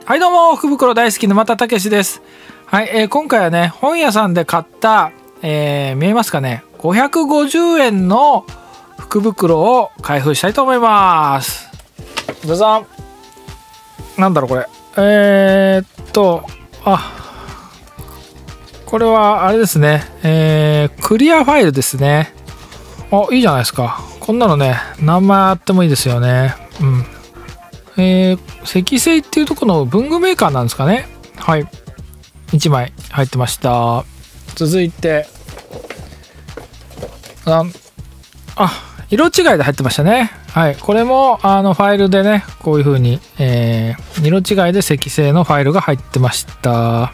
はいどうも、福袋大好き沼田たけしです。はい、今回はね、本屋さんで買った、見えますかね、550円の福袋を開封したいと思います。どうぞ。なんだろうこれ。これはあれですね、クリアファイルですね。あ、いいじゃないですか。こんなのね、何枚あってもいいですよね。うん。積成っていうところの文具メーカーなんですかね。はい。1枚入ってました。続いて、色違いで入ってましたね。はい。これも、ファイルでね、こういう風に、色違いで積成のファイルが入ってました。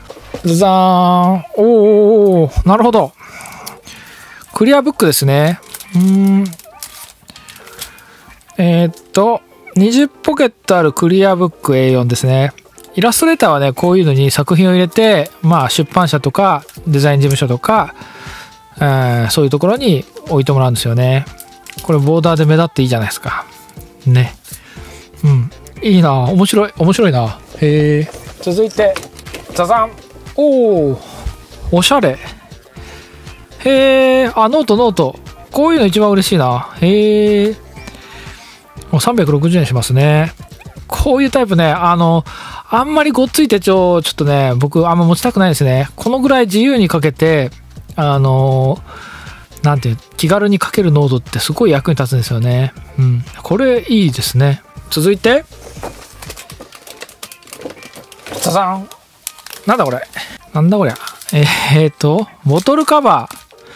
ズザーン。おー、なるほど。クリアブックですね。20ポケットあるクリアブック A4 ですね。イラストレーターはね、こういうのに作品を入れて、まあ出版社とかデザイン事務所とか、そういうところに置いてもらうんですよね。これボーダーで目立っていいじゃないですか。ね。うん。いいな。面白いな。へえ。続いて、ザザン。おー。おしゃれ。へえ。あ、ノート。こういうの一番嬉しいな。へえ。もう360円しますね。こういうタイプね、あんまりごっつい手帳、ちょっとね、僕あんま持ちたくないですね。このぐらい自由にかけて、なんていう、気軽に書けるノートってすごい役に立つんですよね。うん。これいいですね。続いて、ザザン。なんだこれ。なんだこりゃ。ボトルカバー。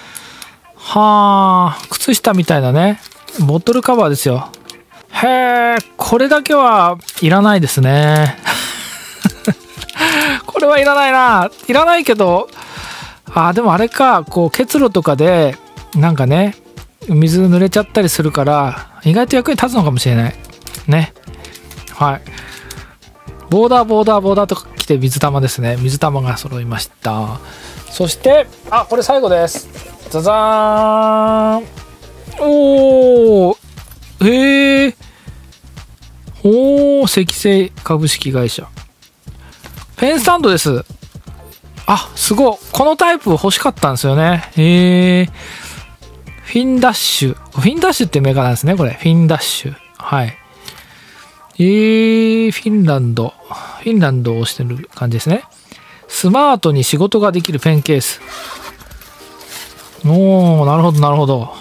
はあ、靴下みたいなね。ボトルカバーですよ。へえ、これだけはいらないですね。これはいらないな。いらないけど、でもあれか、こう結露とかで、なんかね、水濡れちゃったりするから、意外と役に立つのかもしれない。ね。はい。ボーダーとか来て水玉ですね。水玉が揃いました。そして、これ最後です。ザザーン。おー。へえ。積成株式会社。ペンスタンドです。すごい。このタイプ欲しかったんですよね。フィンダッシュ。フィンダッシュってメーカーなんですね、これ。フィンダッシュ。はい。フィンランドを押してる感じですね。スマートに仕事ができるペンケース。おー、なるほど。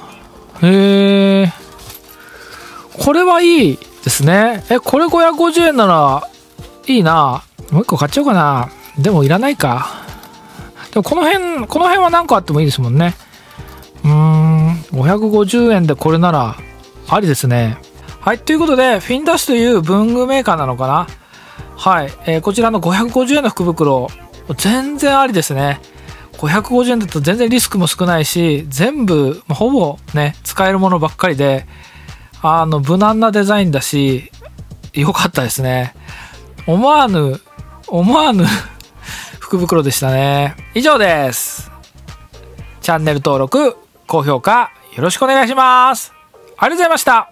これはいいですね。これ550円ならいいな。もう一個買っちゃおうかな。でもいらないか。でもこの辺は何個あってもいいですもんね。550円でこれならありですね。はい、ということで、フィンダッシュという文具メーカーなのかな。はい、こちらの550円の福袋、全然ありですね。550円だと全然リスクも少ないし、全部、ほぼね、使えるものばっかりで、無難なデザインだし、良かったですね。思わぬ福袋でしたね。以上です。チャンネル登録、高評価、よろしくお願いします。ありがとうございました。